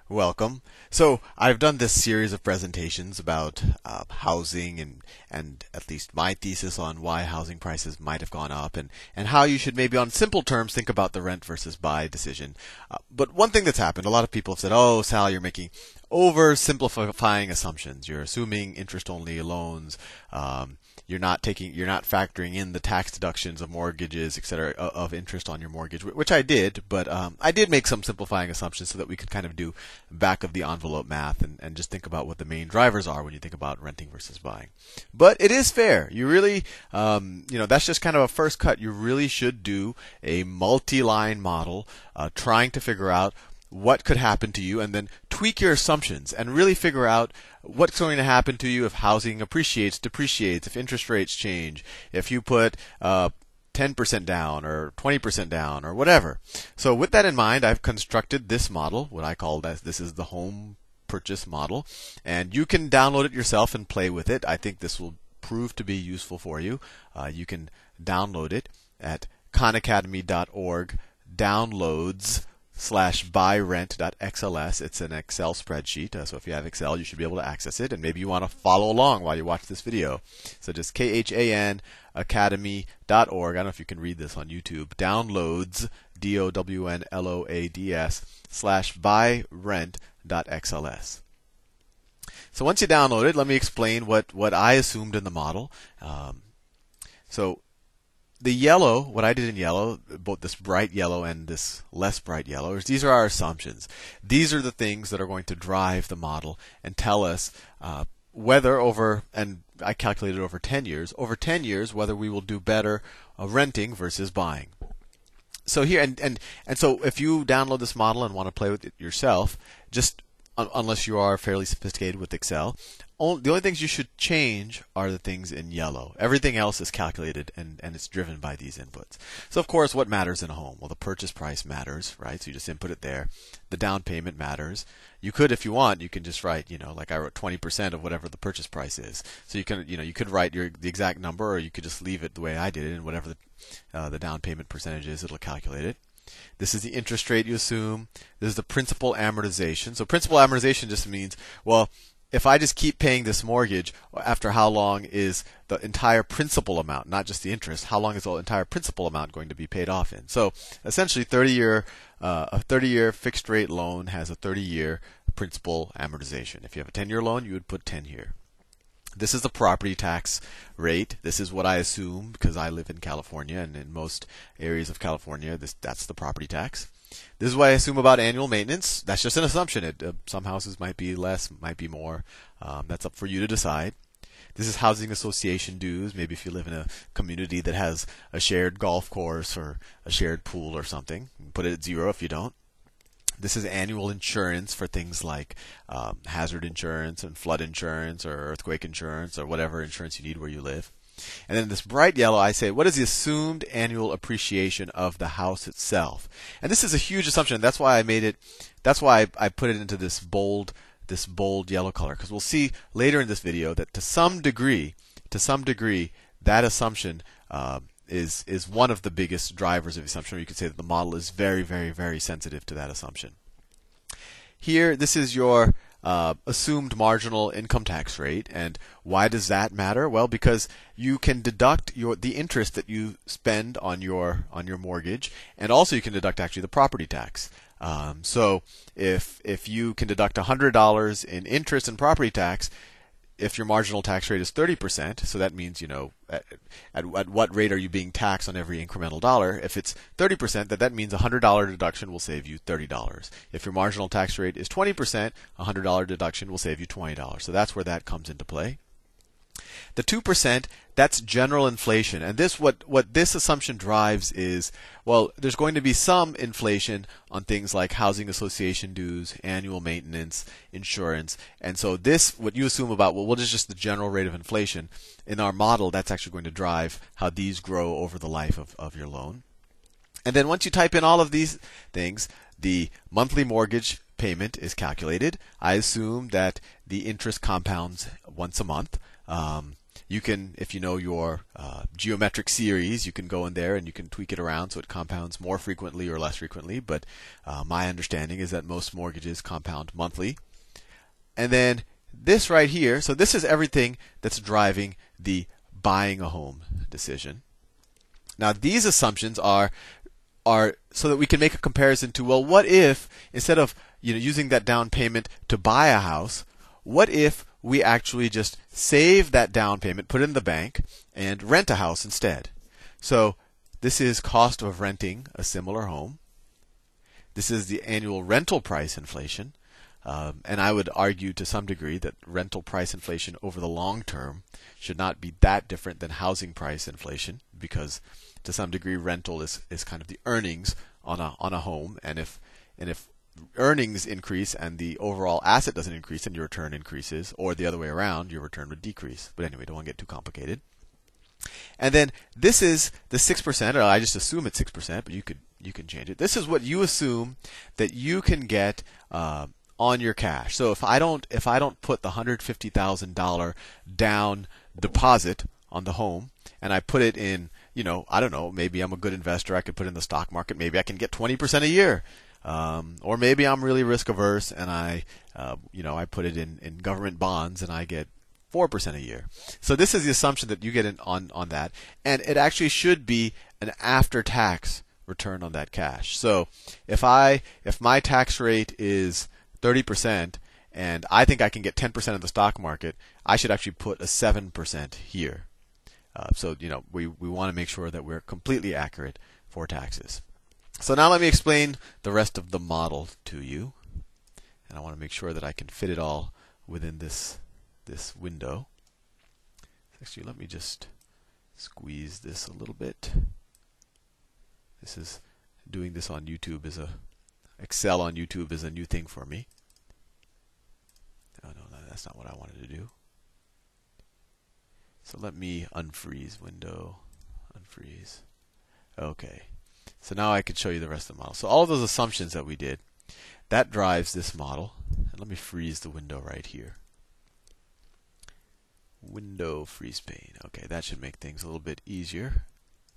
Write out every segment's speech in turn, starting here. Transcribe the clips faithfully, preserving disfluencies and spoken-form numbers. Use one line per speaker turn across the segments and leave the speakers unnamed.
Welcome. So I've done this series of presentations about uh, housing and and at least my thesis on why housing prices might have gone up and, and how you should maybe on simple terms think about the rent versus buy decision. Uh, but one thing that's happened, a lot of people have said, oh, Sal, you're making oversimplifying assumptions. You're assuming interest-only loans. Um, you're not taking, you're not factoring in the tax deductions of mortgages, et cetera, of interest on your mortgage, which I did. But um, I did make some simplifying assumptions so that we could kind of do back of the envelope math and, and just think about what the main drivers are when you think about renting versus buying. But it is fair. You really, um, you know, that's just kind of a first cut. You really should do a multi-line model, uh, trying to figure out what could happen to you and then tweak your assumptions and really figure out what's going to happen to you if housing appreciates, depreciates, if interest rates change, if you put uh, ten percent down or twenty percent down or whatever. So with that in mind, I've constructed this model, what I call that this is the home purchase model, and you can download it yourself and play with it. I think this will prove to be useful for you. Uh, you can download it at khan academy dot org downloads slash buyrent.xls. It's an Excel spreadsheet, uh, so if you have Excel, you should be able to access it, and maybe you want to follow along while you watch this video. So just K H A N academy dot org. I don't know if you can read this on YouTube. Downloads, D O W N L O A D S, slash buyrent.xls. So once you download it, let me explain what, what I assumed in the model. Um, so The yellow, what I did in yellow, both this bright yellow and this less bright yellow, is these are our assumptions. These are the things that are going to drive the model and tell us uh, whether over, and I calculated over ten years, over ten years whether we will do better uh, renting versus buying. So here, and, and, and so if you download this model and want to play with it yourself, just un unless you are fairly sophisticated with Excel, only, the only things you should change are the things in yellow. Everything else is calculated and, and it's driven by these inputs. So of course, what matters in a home? Well, the purchase price matters, right? So you just input it there. The down payment matters. You could, if you want, you can just write, you know, like I wrote twenty percent of whatever the purchase price is. So you can, you know, you could write your the exact number, or you could just leave it the way I did it, and whatever the, uh, the down payment percentage is, it'll calculate it. This is the interest rate you assume. This is the principal amortization. So principal amortization just means, well, if I just keep paying this mortgage, after how long is the entire principal amount, not just the interest, how long is the entire principal amount going to be paid off in? So essentially, thirty year, uh, a thirty year fixed rate loan has a thirty year principal amortization. If you have a ten year loan, you would put ten here. This is the property tax rate. This is what I assume because I live in California, and in most areas of California, this that's the property tax. This is what I assume about annual maintenance. That's just an assumption. It, uh, some houses might be less, might be more. Um, that's up for you to decide. This is housing association dues. Maybe if you live in a community that has a shared golf course or a shared pool or something, put it at zero if you don't. This is annual insurance for things like um, hazard insurance and flood insurance or earthquake insurance or whatever insurance you need where you live. And then this bright yellow, I say, what is the assumed annual appreciation of the house itself? And this is a huge assumption. That's why I made it. That's why I, I put it into this bold, this bold yellow color. Because we'll see later in this video that to some degree, to some degree, that assumption uh, is is one of the biggest drivers of the assumption. Or you could say that the model is very, very, very sensitive to that assumption. Here, this is your Uh, assumed marginal income tax rate, and why does that matter? Well, because you can deduct your the interest that you spend on your on your mortgage, and also you can deduct actually the property tax. Um, so if if you can deduct one hundred dollars in interest and property tax, if your marginal tax rate is thirty percent, so that means, you know, at, at, at what rate are you being taxed on every incremental dollar? If it's thirty percent, that, that means a one hundred dollar deduction will save you thirty dollars. If your marginal tax rate is twenty percent, a one hundred dollar deduction will save you twenty dollars. So that's where that comes into play. The two percent, that's general inflation. And this what, what this assumption drives is, well, there's going to be some inflation on things like housing association dues, annual maintenance, insurance. And so this, what you assume about, well, what is just the general rate of inflation? In our model, that's actually going to drive how these grow over the life of, of your loan. And then once you type in all of these things, the monthly mortgage payment is calculated. I assume that the interest compounds once a month. Um, you can, if you know your uh, geometric series, you can go in there and you can tweak it around so it compounds more frequently or less frequently. But uh, my understanding is that most mortgages compound monthly. And then this right here, so this is everything that's driving the buying a home decision. Now these assumptions are are so that we can make a comparison to, well, what if instead of you know using that down payment to buy a house, what if we actually just save that down payment, put it in the bank, and rent a house instead? So this is cost of renting a similar home. This is the annual rental price inflation. Um, and I would argue to some degree that rental price inflation over the long term should not be that different than housing price inflation, because to some degree rental is, is kind of the earnings on a on a home, and if and if earnings increase and the overall asset doesn't increase, then your return increases, or the other way around, your return would decrease. But anyway, don't want to get too complicated. And then this is the six percent, or I just assume it's six percent, but you could you can change it. This is what you assume that you can get uh, on your cash. So if I don't if I don't put the one hundred fifty thousand dollars down deposit on the home, and I put it in, you know, I don't know, maybe I'm a good investor, I could put it in the stock market, maybe I can get twenty percent a year. Um, or maybe I'm really risk averse and I, uh, you know, I put it in, in government bonds and I get four percent a year. So this is the assumption that you get in on, on that. And it actually should be an after-tax return on that cash. So if I, if my tax rate is thirty percent and I think I can get ten percent in the stock market, I should actually put a seven percent here. Uh, so, you know, we, we want to make sure that we're completely accurate for taxes. So now let me explain the rest of the model to you. And I want to make sure that I can fit it all within this, this window. Actually, let me just squeeze this a little bit. This is, doing this on YouTube is a, Excel on YouTube is a new thing for me. Oh, no, that's not what I wanted to do. So let me unfreeze window, unfreeze. Okay. So now I can show you the rest of the model. So all of those assumptions that we did, that drives this model. And let me freeze the window right here. Window freeze pane. Okay, that should make things a little bit easier.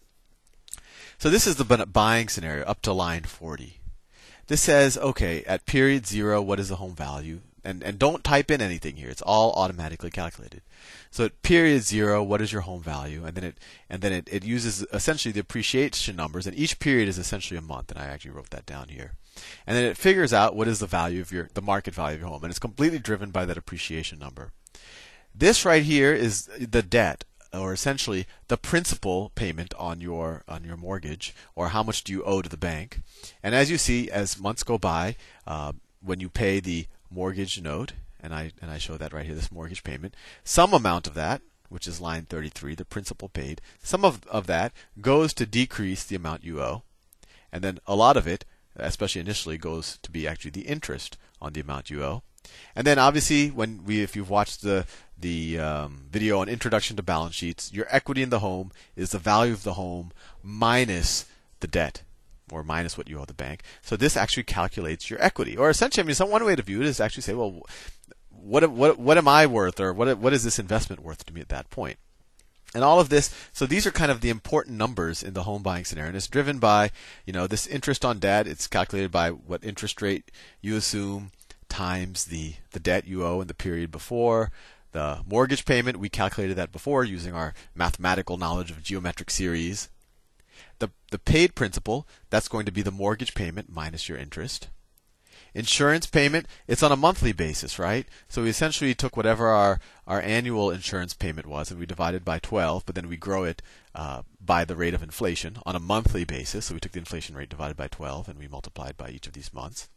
So this is the buying scenario up to line forty. This says, okay, at period zero, what is the home value? And, and don't type in anything here. It's all automatically calculated. So at period zero, what is your home value? And then it and then it, it uses essentially the appreciation numbers, and each period is essentially a month. And I actually wrote that down here. And then it figures out what is the value of your the market value of your home, and it's completely driven by that appreciation number. This right here is the debt, or essentially the principal payment on your on your mortgage, or how much do you owe to the bank. And as you see, as months go by, uh, when you pay the mortgage note, and I and I show that right here, this mortgage payment, some amount of that, which is line thirty-three, the principal paid, some of, of that goes to decrease the amount you owe. And then a lot of it, especially initially, goes to be actually the interest on the amount you owe. And then obviously, when we, if you've watched the the um, video on Introduction to Balance Sheets, your equity in the home is the value of the home minus the debt, or minus what you owe the bank. So this actually calculates your equity. Or essentially, I mean, some one way to view it is to actually say, well, what what what am I worth, or what what is this investment worth to me at that point? And all of this, so these are kind of the important numbers in the home buying scenario. And it's driven by, you know, this interest on debt. It's calculated by what interest rate you assume times the, the debt you owe in the period before. The mortgage payment, we calculated that before using our mathematical knowledge of geometric series. The, the paid principal, that's going to be the mortgage payment minus your interest. Insurance payment, it's on a monthly basis, right? So we essentially took whatever our, our annual insurance payment was, and we divided by twelve, but then we grow it uh, by the rate of inflation on a monthly basis. So we took the inflation rate divided by twelve, and we multiplied by each of these months.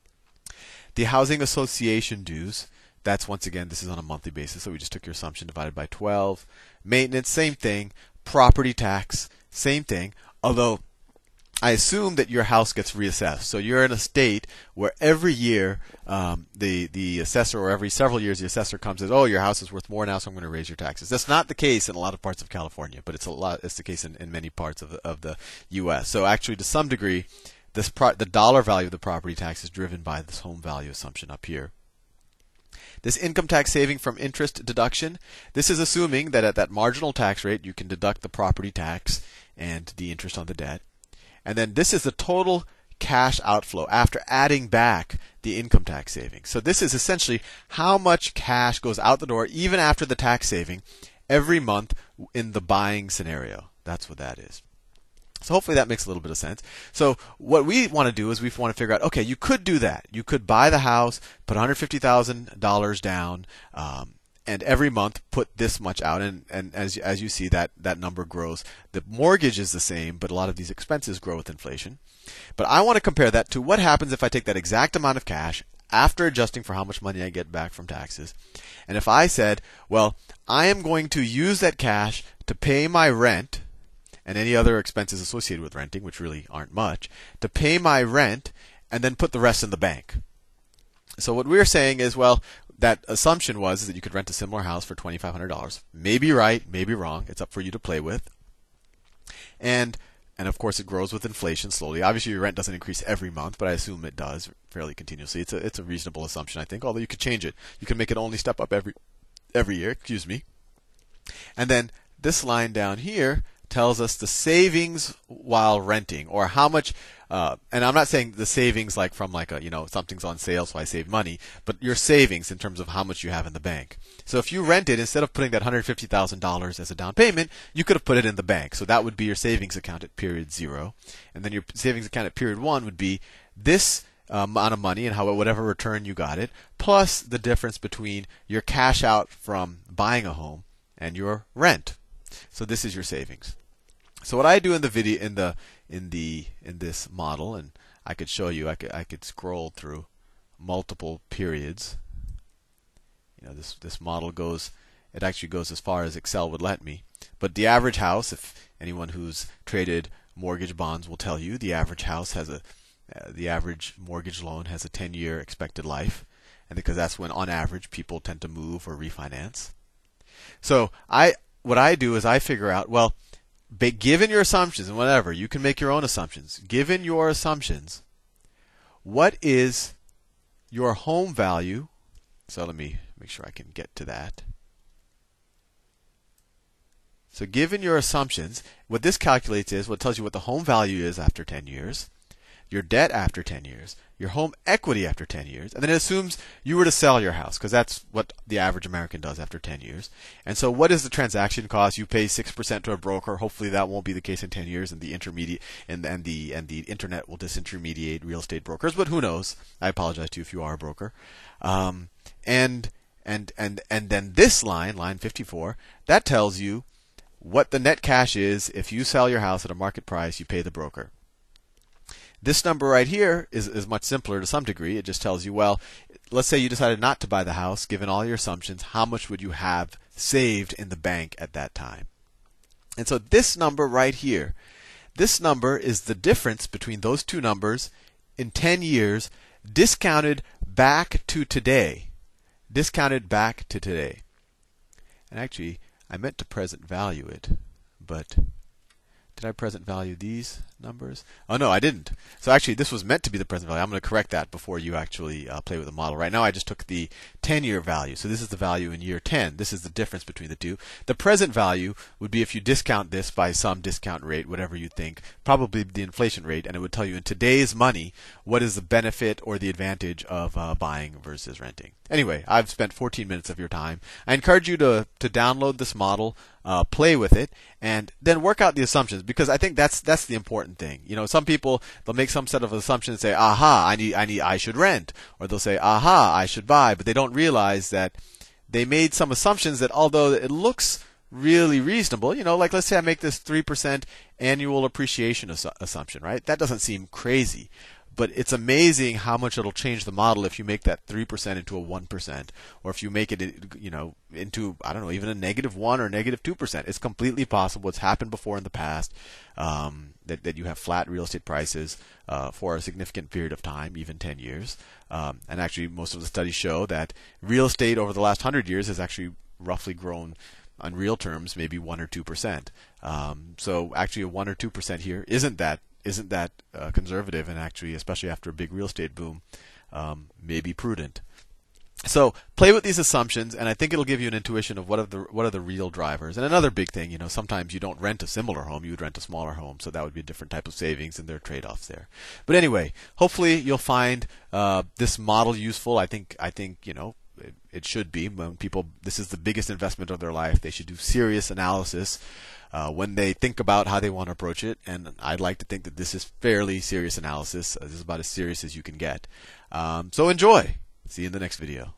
The housing association dues, that's once again, this is on a monthly basis, so we just took your assumption divided by twelve. Maintenance, same thing. Property tax, same thing. Although I assume that your house gets reassessed. So you're in a state where every year um, the the assessor, or every several years the assessor comes and says, oh, your house is worth more now, so I'm going to raise your taxes. That's not the case in a lot of parts of California, but it's a lot. It's the case in, in many parts of the, of the U S. So actually, to some degree, this pro- the dollar value of the property tax is driven by this home value assumption up here. This income tax saving from interest deduction, this is assuming that at that marginal tax rate you can deduct the property tax and the interest on the debt. And then this is the total cash outflow after adding back the income tax savings. So this is essentially how much cash goes out the door even after the tax saving every month in the buying scenario. That's what that is. So hopefully that makes a little bit of sense. So what we want to do is we want to figure out, okay, you could do that. You could buy the house, put one hundred fifty thousand dollars down, um, and every month put this much out. And, and as, as you see, that, that number grows. The mortgage is the same, but a lot of these expenses grow with inflation. But I want to compare that to what happens if I take that exact amount of cash after adjusting for how much money I get back from taxes. And if I said, well, I am going to use that cash to pay my rent and any other expenses associated with renting, which really aren't much, to pay my rent and then put the rest in the bank. So what we're saying is, well, that assumption was that you could rent a similar house for twenty-five hundred dollars. Maybe right, maybe wrong. It's up for you to play with. And and of course it grows with inflation slowly. Obviously your rent doesn't increase every month, but I assume it does fairly continuously. It's a it's a reasonable assumption, I think, although you could change it. You can make it only step up every every year, excuse me. And then this line down here tells us the savings while renting, or how much, uh, and I'm not saying the savings like from like a, you know, something's on sale so I save money, but your savings in terms of how much you have in the bank. So if you rented, instead of putting that one hundred fifty thousand dollars as a down payment, you could have put it in the bank. So that would be your savings account at period zero. And then your savings account at period one would be this amount of money and how whatever return you got it, plus the difference between your cash out from buying a home and your rent. So this is your savings. So what I do in the video, in the in the in this model, and I could show you, I could I could scroll through multiple periods. You know, this this model goes, it actually goes as far as Excel would let me. But the average house, if anyone who's traded mortgage bonds will tell you, the average house has a uh, the average mortgage loan has a ten-year expected life, and because that's when on average people tend to move or refinance. So I what I do is I figure out, well, given your assumptions and whatever, you can make your own assumptions. Given your assumptions, what is your home value? So let me make sure I can get to that. So given your assumptions, what this calculates is, what tells you what the home value is after ten years, your debt after ten years, your home equity after ten years, and then it assumes you were to sell your house, because that's what the average American does after ten years. And so what is the transaction cost? You pay six percent to a broker. Hopefully that won't be the case in ten years, and the intermediate and, and the and the internet will disintermediate real estate brokers, but who knows? I apologize to you if you are a broker. Um, and and and and then this line, line fifty-four, that tells you what the net cash is if you sell your house at a market price, you pay the broker. This number right here is, is much simpler to some degree. It just tells you, well, let's say you decided not to buy the house, given all your assumptions, how much would you have saved in the bank at that time? And so this number right here, this number is the difference between those two numbers in ten years, discounted back to today. Discounted back to today. And actually, I meant to present value it, but did I present value these numbers? Oh, no, I didn't. So actually, this was meant to be the present value. I'm going to correct that before you actually uh, play with the model. Right now, I just took the ten-year value. So this is the value in year ten. This is the difference between the two. The present value would be if you discount this by some discount rate, whatever you think, probably the inflation rate, and it would tell you in today's money what is the benefit or the advantage of uh, buying versus renting. Anyway, I've spent fourteen minutes of your time. I encourage you to, to download this model, uh, play with it, and then work out the assumptions, because I think that's that's the important thing. You know, some people, they'll make some set of assumptions and say, aha, I need, I need, I should rent, or they'll say, aha, I should buy, but they don't realize that they made some assumptions that, although it looks really reasonable, you know, like let's say I make this three percent annual appreciation assu- assumption, right? That doesn't seem crazy. But it's amazing how much it'll change the model if you make that three percent into a one percent, or if you make it, you know, into, I don't know, even a negative one or negative two percent. It's completely possible. It's happened before in the past, um, that, that you have flat real estate prices uh, for a significant period of time, even ten years. Um, and actually, most of the studies show that real estate over the last one hundred years has actually roughly grown, on real terms, maybe one or two percent. Um, so actually, a one or two percent here isn't that isn't that uh, conservative, and actually, especially after a big real estate boom, um, may be prudent. So play with these assumptions, and I think it'll give you an intuition of what are the what are the real drivers. And another big thing, you know, sometimes you don't rent a similar home; you would rent a smaller home, so that would be a different type of savings, and there are trade-offs there. But anyway, hopefully you'll find uh, this model useful. I think I think you know it, it should be when people. This is the biggest investment of their life. They should do serious analysis uh, when they think about how they want to approach it. And I'd like to think that this is fairly serious analysis. This is about as serious as you can get. Um, so enjoy. See you in the next video.